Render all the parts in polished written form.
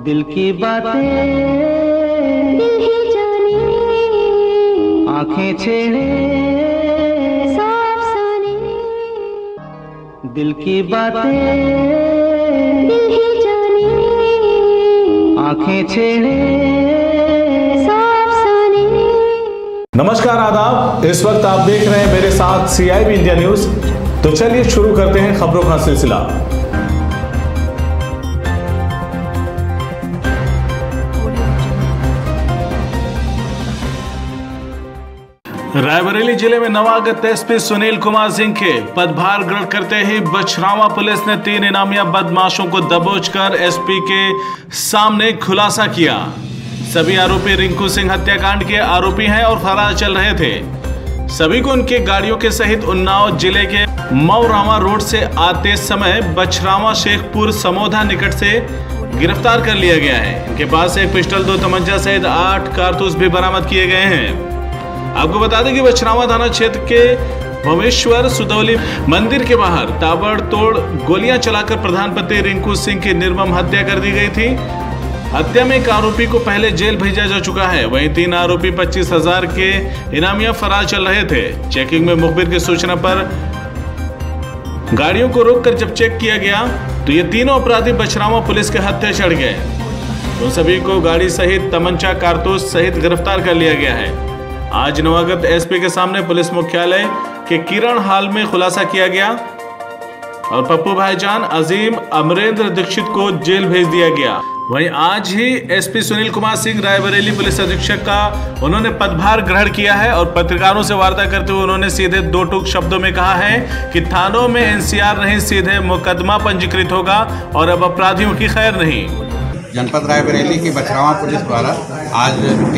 दिल की बातें दिल ही जाने, आंखें छेड़े साफ साने, दिल की बातें दिल ही जाने, आंखें छेड़े साफ साने। नमस्कार, आदाब। इस वक्त आप देख रहे हैं मेरे साथ CIB इंडिया न्यूज। तो चलिए शुरू करते हैं खबरों का सिलसिला। रायबरेली जिले में नवागत SP सुनील कुमार सिंह के पदभार ग्रहण करते ही बछरावा पुलिस ने 3 इनामिया बदमाशों को दबोचकर SP के सामने खुलासा किया। सभी आरोपी रिंकू सिंह हत्याकांड के आरोपी हैं और फरार चल रहे थे। सभी को उनके गाड़ियों के सहित उन्नाव जिले के मऊरावा रोड से आते समय बछरावा शेखपुर समोधा निकट से गिरफ्तार कर लिया गया है। इनके पास एक पिस्टल, 2 तमंचा सहित 8 कारतूस भी बरामद किए गए हैं। आपको बता दें कि बछरावा थाना क्षेत्र के भवेश्वर सुदौली मंदिर के बाहर ताबड़तोड़ गोलियां चलाकर प्रधानपति रिंकू सिंह की निर्मम हत्या कर दी गई थी। हत्या में एक आरोपी को पहले जेल भेजा जा चुका है। वहीं 3 आरोपी 25,000 के इनामिया फरार चल रहे थे। चेकिंग में मुखबिर की सूचना पर गाड़ियों को रोककर जब चेक किया गया तो ये तीनों अपराधी बछरावा पुलिस के हत्थे चढ़ गए। तो सभी को गाड़ी सहित तमंचा, कारतूस सहित गिरफ्तार कर लिया गया है। आज नवागत SP के सामने पुलिस मुख्यालय के किरण हाल में खुलासा किया गया और पप्पू भाईजान अजीम अमरेंद्र दीक्षित को जेल भेज दिया गया। वहीं आज ही SP सुनील कुमार सिंह रायबरेली पुलिस अधीक्षक का उन्होंने पदभार ग्रहण किया है और पत्रकारों से वार्ता करते हुए उन्होंने सीधे 2 टूक शब्दों में कहा है कि थानों में NCR नहीं, सीधे मुकदमा पंजीकृत होगा और अब अपराधियों की खैर नहीं। जनपद रायबरेली की बछरावा पुलिस द्वारा आज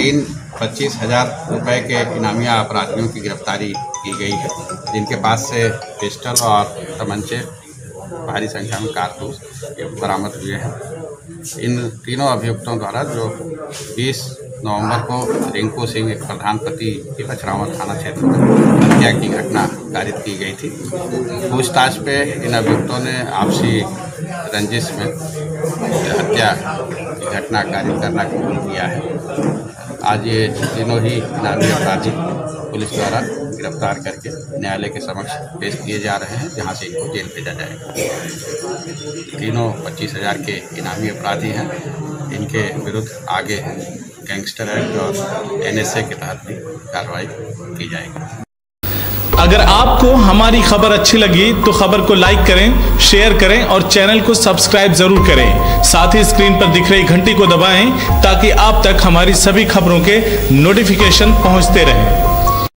25,000 रुपए के इनामिया अपराधियों की गिरफ्तारी की गई है, जिनके पास से पिस्टल और तमंचे, भारी संख्या में कारतूस बरामद हुए हैं। इन तीनों अभियुक्तों द्वारा जो 20 नवंबर को रिंकू सिंह, एक प्रधानपति की बछरावा थाना क्षेत्र में हत्या की घटना कारित की गई थी। पूछताछ पे इन अभियुक्तों ने आपसी रंजिश में हत्या की घटना कारित करना कबूल किया है। आज ये तीनों ही इनामी अपराधी पुलिस द्वारा गिरफ्तार करके न्यायालय के समक्ष पेश किए जा रहे हैं, जहां से इनको जेल भेजा जाएगा। तीनों 25,000 के इनामी अपराधी हैं। इनके विरुद्ध आगे गैंगस्टर एक्ट और NSA के तहत भी कार्रवाई की जाएगी। अगर आपको हमारी खबर अच्छी लगी तो खबर को लाइक करें, शेयर करें और चैनल को सब्सक्राइब जरूर करें। साथ ही स्क्रीन पर दिख रही घंटी को दबाएं ताकि आप तक हमारी सभी खबरों के नोटिफिकेशन पहुंचते रहें।